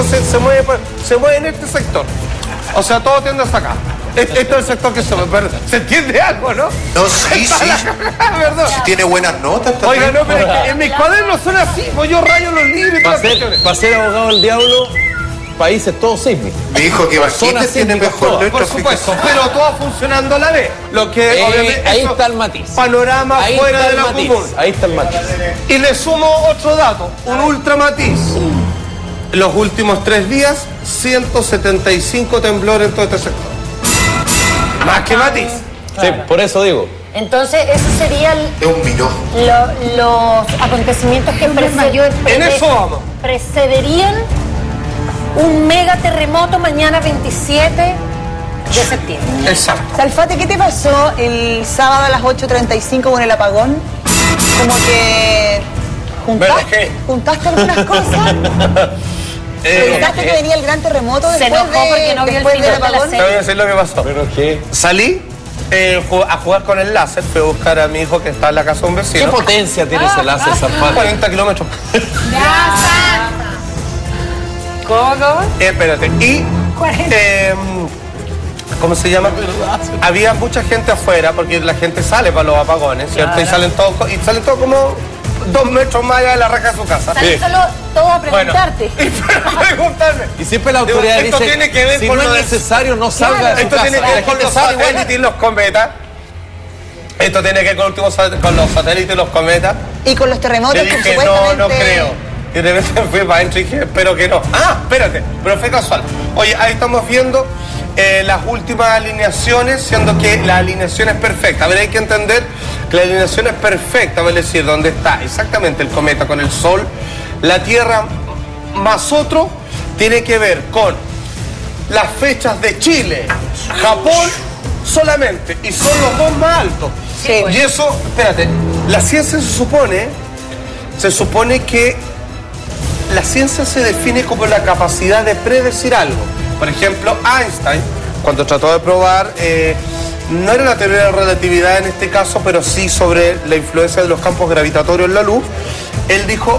entonces se mueve en este sector. O sea, todo tiende hasta acá. Este es el sector que se mueve. ¿Se entiende algo, no? No, sí. ¿Verdad? Tiene buenas notas también. Oiga, no, pero es que en mis cuadernos son así, pues yo rayo los libros y todas las cuestiones. Para ser abogado del diablo, países todos sísmicos. Me dijo que Basquete tiene mejor letra. Por supuesto, pero todo funcionando a la vez. Lo que obviamente ahí está el matiz. Panorama Ahí fuera está de el la matiz. común. Ahí está el matiz. Y le sumo otro dato, un ultra matiz. Los últimos 3 días, 175 temblores en todo este sector. Más que matiz. Sí, por eso digo. Entonces, eso sería Es un millón. los acontecimientos que En eso vamos. precederían un mega terremoto mañana 27 de septiembre. Exacto. Salfate, ¿qué te pasó el sábado a las 8:35 con el apagón? Como que juntaste algunas cosas. ¿Pensaste que venía el gran terremoto Se después enojó porque no vio el después del final de la apagón? Te voy a decir lo que pasó. ¿Pero qué? Salí a jugar con el láser, fui a buscar a mi hijo que está en la casa de un ¿Qué vecino. potencia tiene ese láser, Salfate? 40 kilómetros. ¿Cómo? Espérate. Y, ¿cómo se llama? Había mucha gente afuera, porque la gente sale para los apagones, ¿cierto? Y salen todos como 2 metros más allá de la raja de su casa. Salen solo todos a preguntarte. Bueno, y preguntarme. Y siempre la autoridad Esto dice, tiene que ver si con no lo es de- necesario, no salga de su Esto casa. tiene que ver con los satélites y los cometas. Esto tiene que ver con los satélites y los cometas. Y con los terremotos Le que dije, supuestamente... no creo. Y de repente fui para adentro y dije, espero que no. Ah, espérate, pero fue casual. Oye, ahí estamos viendo las últimas alineaciones, siendo que la alineación es perfecta. A ver, hay que entender que la alineación es perfecta, es decir, donde está exactamente el cometa con el Sol, la Tierra más otro, tiene que ver con las fechas de Chile, Japón solamente, y son los 2 más altos. Sí. Y eso, espérate, la ciencia se supone que la ciencia se define como la capacidad de predecir algo. Por ejemplo, Einstein, cuando trató de probar, no era la teoría de la relatividad en este caso, pero sí sobre la influencia de los campos gravitatorios en la luz, él dijo,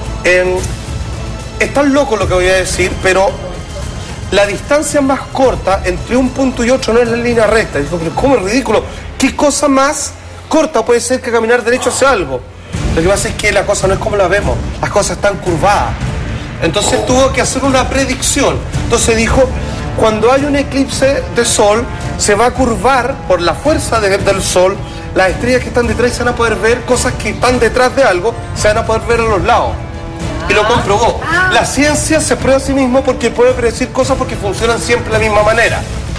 es tan loco lo que voy a decir, pero la distancia más corta entre un punto y otro no es la línea recta. Dijo, pero ¿cómo es ridículo? ¿Qué cosa más corta puede ser que caminar derecho hacia algo? Lo que pasa es que la cosa no es como la vemos, las cosas están curvadas. Entonces tuvo que hacer una predicción. Entonces dijo, cuando hay un eclipse de sol, se va a curvar por la fuerza del sol, las estrellas que están detrás se van a poder ver, cosas que están detrás de algo, se van a poder ver a los lados. Y lo comprobó. La ciencia se prueba a sí mismo porque puede predecir cosas porque funcionan siempre de la misma manera.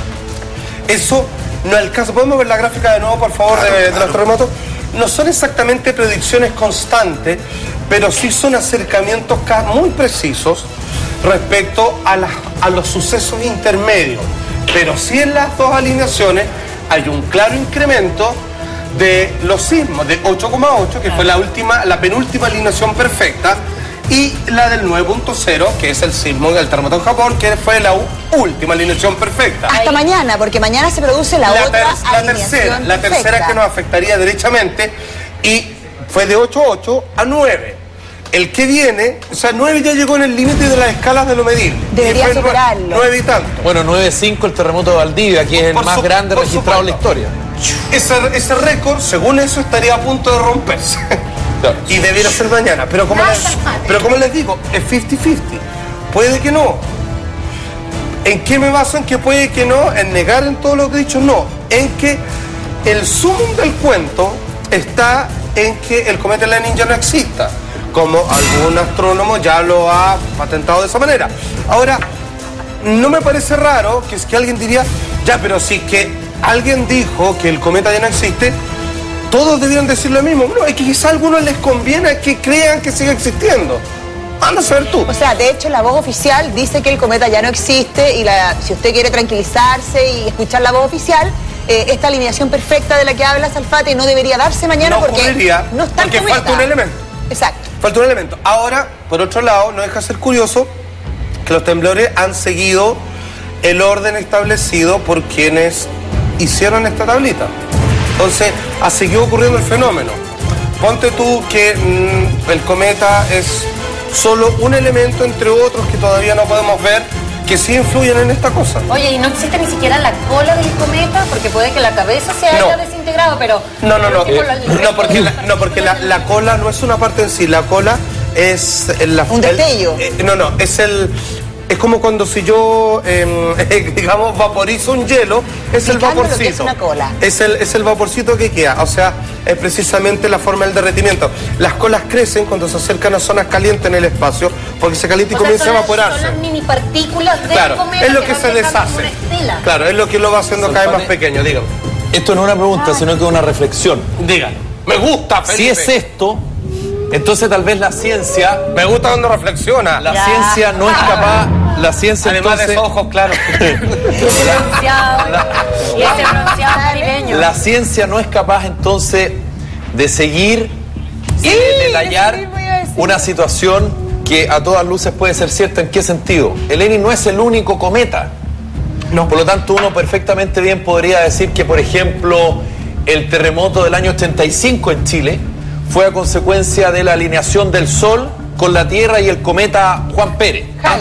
Eso no alcanza. ¿Podemos ver la gráfica de nuevo, por favor, de los terremotos? No son exactamente predicciones constantes, pero sí son acercamientos muy precisos respecto a los sucesos intermedios. Pero sí en las 2 alineaciones hay un claro incremento de los sismos, de 8,8, que fue la penúltima alineación perfecta, y la del 9.0, que es el sismo del terremoto en Japón, que fue la última alineación perfecta. Hasta mañana, porque mañana se produce la otra alineación la tercera perfecta. que nos afectaría derechamente, y fue de 8,8 a 9. El que viene, o sea, 9 ya llegó en el límite de las escalas de lo medible. Debería Y fue superarlo. 9 y tanto. Bueno, 9.5 el terremoto de Valdivia, que es el más grande registrado en la historia. Ese récord, según eso, estaría a punto de romperse. Y debiera ser mañana. Pero como les digo, es 50-50. Puede que no. ¿En qué me baso en que puede que no? En negar en todo lo que he dicho, no. En que el sumum del cuento está en que el cometa Lenin ya no exista, como algún astrónomo ya lo ha patentado de esa manera. Ahora, no me parece raro que es que alguien diría, ya, pero si que alguien dijo que el cometa ya no existe, todos debieran decir lo mismo. No, es que quizá a algunos les conviene que crean que siga existiendo. Anda a saber tú. O sea, de hecho, la voz oficial dice que el cometa ya no existe y si usted quiere tranquilizarse y escuchar la voz oficial, esta alineación perfecta de la que habla Salfate no debería darse mañana porque no está el porque cometa. falta un elemento. Exacto. Falta un elemento. Ahora, por otro lado, no deja de ser curioso que los temblores han seguido el orden establecido por quienes hicieron esta tablita. Entonces, ha seguido ocurriendo el fenómeno. Ponte tú que el cometa es solo un elemento entre otros que todavía no podemos ver, que sí influyen en esta cosa. Oye, ¿y no existe ni siquiera la cola del cometa? Porque puede que la cabeza se haya desintegrado, pero... No, porque la cola no es una parte en sí, la cola es... un destello. Es como cuando si yo, digamos, vaporizo un hielo, es el vaporcito. Es una cola. Es el vaporcito que queda, o sea, es precisamente la forma del derretimiento. Las colas crecen cuando se acercan a zonas calientes en el espacio, porque se calienta y comienza a evaporarse. Son las mini partículas del cometa es lo que se deshace. Claro, es lo que lo va haciendo cada vez más pequeño, dígame. Esto no es una pregunta, sino que es una reflexión. Dígalo. Me gusta, Felipe. Si es esto, entonces tal vez la ciencia... Me gusta cuando reflexiona. La ciencia no es capaz... La ciencia además entonces... de esos ojos, claro. La ciencia no es capaz entonces de seguir y de detallar una situación que a todas luces puede ser cierta. ¿En qué sentido? El Lenin no es el único cometa. No. Por lo tanto, uno perfectamente bien podría decir que, por ejemplo, el terremoto del año 85 en Chile fue a consecuencia de la alineación del Sol con la Tierra y el cometa Juan Pérez.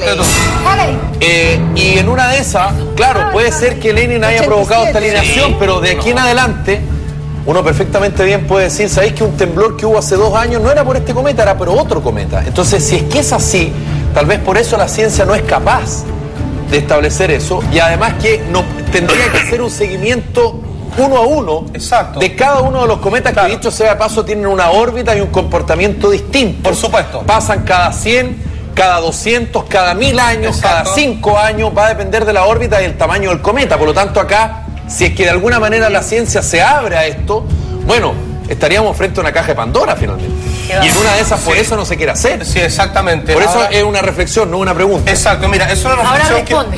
Y en una de esas, claro, puede ser que Lenin haya provocado esta alineación, pero de aquí en adelante, uno perfectamente bien puede decir, ¿sabéis que un temblor que hubo hace 2 años no era por este cometa, era por otro cometa? Entonces, si es que es así, tal vez por eso la ciencia no es capaz de establecer eso, y además que no tendría que hacer un seguimiento uno a uno. Exacto. De cada uno de los cometas, claro, que dicho sea de paso tienen una órbita y un comportamiento distinto. Por supuesto. Pasan cada 100, cada 200, cada 1000 años, exacto, cada 5 años, va a depender de la órbita y el tamaño del cometa. Por lo tanto, acá, si es que de alguna manera la ciencia se abre a esto, bueno, estaríamos frente a una caja de Pandora finalmente. Y en una de esas, por eso no se quiere hacer. Sí, exactamente. Por eso es una reflexión, no una pregunta. Exacto, mira, es una reflexión. Ahora responde.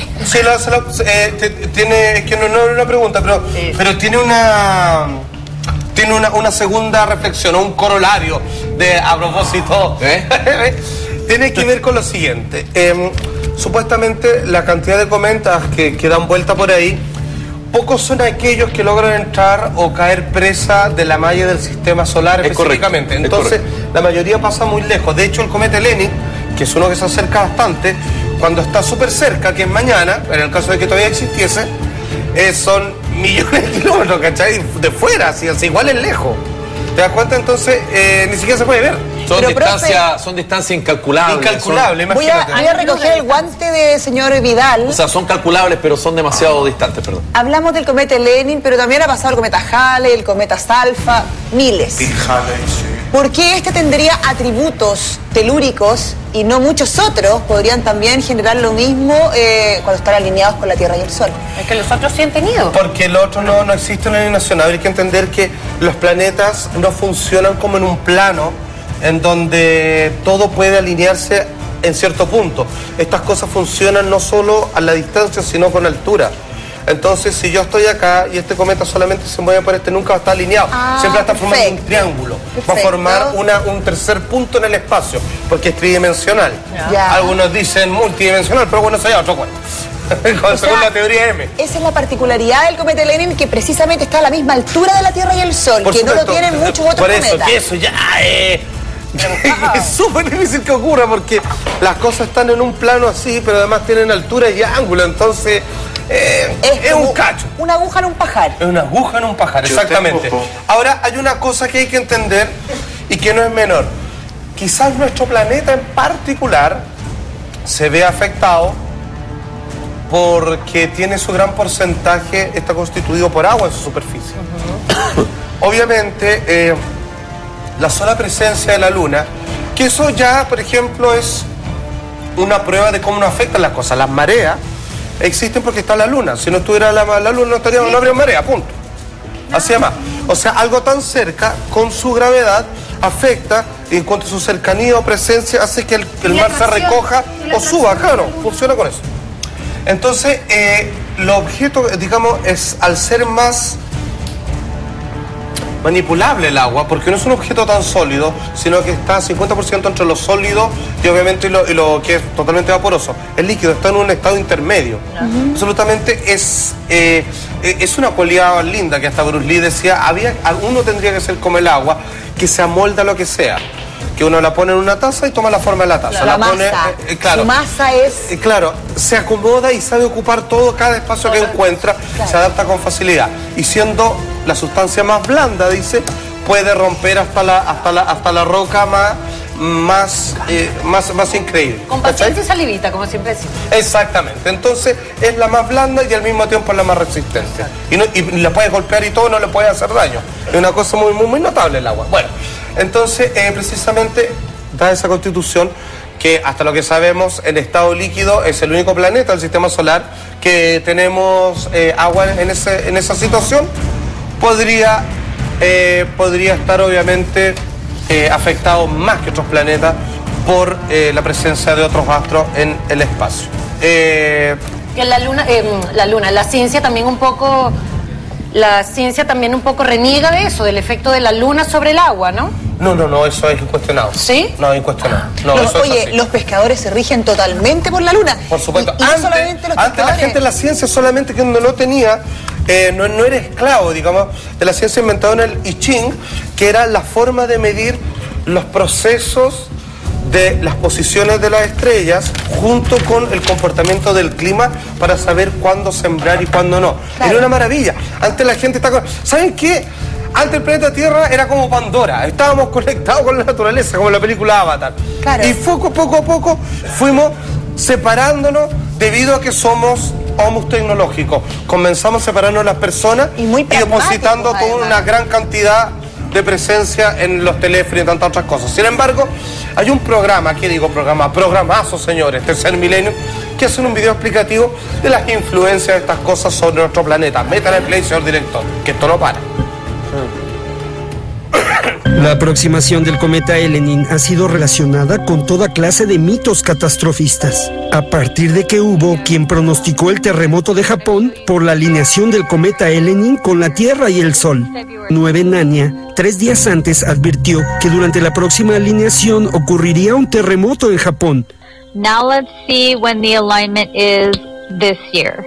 Es que no es una pregunta, pero tiene una segunda reflexión, un corolario a propósito. Tiene que ver con lo siguiente. Supuestamente la cantidad de cometas que dan vuelta por ahí, pocos son aquellos que logran entrar o caer presa de la malla del sistema solar específicamente. Entonces, la mayoría pasa muy lejos. De hecho, el cometa Lenin, que es uno que se acerca bastante, cuando está súper cerca, que es mañana, en el caso de que todavía existiese, son millones de kilómetros, ¿cachai? De fuera, así igual es lejos. ¿Te das cuenta? Entonces, ni siquiera se puede ver. Son distancias incalculables. Incalculables, voy a recoger el guante de señor Vidal. O sea, son calculables, pero son demasiado distantes, perdón. Hablamos del cometa Lenin, pero también ha pasado el cometa Halley, el cometa Salfa, miles. ¿Por qué este tendría atributos telúricos y no muchos otros podrían también generar lo mismo cuando están alineados con la Tierra y el Sol? Es que los otros sí han tenido. Porque el otro no existe una alineación. Hay que entender que los planetas no funcionan como en un plano en donde todo puede alinearse en cierto punto. Estas cosas funcionan no solo a la distancia, sino con altura. Entonces, si yo estoy acá y este cometa solamente se mueve por nunca va a estar alineado. Siempre va a estar formando un triángulo. Va a formar un tercer punto en el espacio, porque es tridimensional. Algunos dicen multidimensional, pero bueno, eso ya otro cuento. Según la teoría M. Esa es la particularidad del cometa Lenin, que precisamente está a la misma altura de la Tierra y el Sol, que no lo tienen muchos otros cometas. Por eso, que eso ya es súper difícil que ocurra, porque las cosas están en un plano así, pero además tienen altura y ángulo, entonces es un cacho. Una aguja en un pajar. Es una aguja en un pajar, exactamente. Ahora, hay una cosa que hay que entender y que no es menor. Quizás nuestro planeta en particular se ve afectado porque tiene su gran porcentaje, está constituido por agua en su superficie. Obviamente, la sola presencia de la Luna, que eso ya, por ejemplo, es una prueba de cómo nos afectan las cosas. Las mareas existen porque está la Luna. Si no estuviera la Luna, no habría marea, punto. Así además. O sea, algo tan cerca, con su gravedad, afecta, y en cuanto a su cercanía o presencia, hace que el mar se recoja o suba. Claro, funciona con eso. Entonces, los objetos, digamos, al ser más manipulable el agua, porque no es un objeto tan sólido, sino que está 50% entre lo sólido y obviamente lo que es totalmente vaporoso. El líquido está en un estado intermedio. Absolutamente es una cualidad linda que hasta Bruce Lee decía, uno tendría que ser como el agua, que se amolda a lo que sea. que uno la pone en una taza y toma la forma de la taza. La masa. Claro. Su masa es... Claro, se acomoda y sabe ocupar todo, cada espacio que encuentra, se adapta con facilidad. Y siendo la sustancia más blanda, dice, puede romper hasta la roca más increíble. Con paciencia y salivita, como siempre decimos. Exactamente. Entonces es la más blanda y al mismo tiempo es la más resistente. Y la puedes golpear y todo, no le puede hacer daño. Es una cosa muy notable el agua. Bueno, entonces precisamente da esa constitución que hasta lo que sabemos en estado líquido es el único planeta del sistema solar que tenemos agua en esa situación. Podría estar obviamente afectado más que otros planetas por la presencia de otros astros en el espacio. Que la ciencia también un poco reniega de eso, del efecto de la luna sobre el agua, ¿no? No, eso es incuestionado. ¿Sí? No, incuestionado. Oye, los pescadores se rigen totalmente por la luna. Por supuesto. Y no solamente los antes la gente de la ciencia solamente que no tenía, no era esclavo, digamos, de la ciencia inventada en el I Ching, que era la forma de medir los procesos de las posiciones de las estrellas junto con el comportamiento del clima para saber cuándo sembrar y cuándo no. Claro. Era una maravilla. Antes la gente está... ¿Saben qué? Antes el planeta Tierra era como Pandora. Estábamos conectados con la naturaleza, como en la película Avatar. Claro. Y poco a poco fuimos separándonos debido a que somos homus tecnológicos. Comenzamos a separarnos las personas y depositando toda una gran cantidad de presencia en los teléfonos y tantas otras cosas. Sin embargo, hay un programa, programazo, señores, Tercer Milenio, que hacen un video explicativo de las influencias de estas cosas sobre nuestro planeta. Métale play, señor director, que esto no para. La aproximación del cometa Elenin ha sido relacionada con toda clase de mitos catastrofistas, a partir de que hubo quien pronosticó el terremoto de Japón por la alineación del cometa Elenin con la Tierra y el Sol. 9 Nania, 3 días antes, advirtió que durante la próxima alineación ocurriría un terremoto en Japón. Now let's see when the alignment is this year.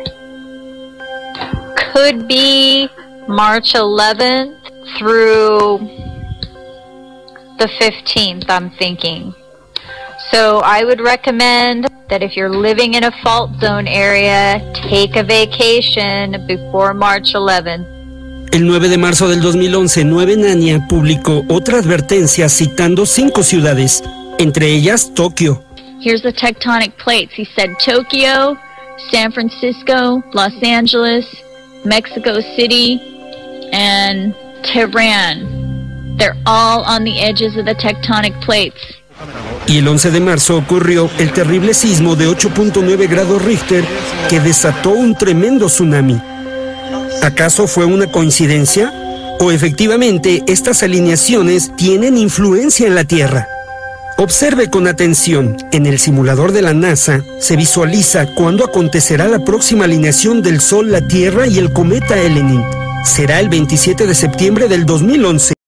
Could be March 11th through the 15th, I'm thinking. So I would recommend that if you're living in a fault zone area, take a vacation before March 11th. El 9 de marzo del 2011, 9 Nania publicó otra advertencia citando 5 ciudades, entre ellas Tokio. Here's the tectonic plates. He said Tokyo, San Francisco, Los Angeles, Mexico City, and Tehran. They're all on the edges of the tectonic plates. Y el 11 de marzo ocurrió el terrible sismo de 8.9 grados Richter que desató un tremendo tsunami. ¿Acaso fue una coincidencia? ¿O efectivamente estas alineaciones tienen influencia en la Tierra? Observe con atención. En el simulador de la NASA se visualiza cuándo acontecerá la próxima alineación del Sol, la Tierra y el cometa Elenin. Será el 27 de septiembre del 2011.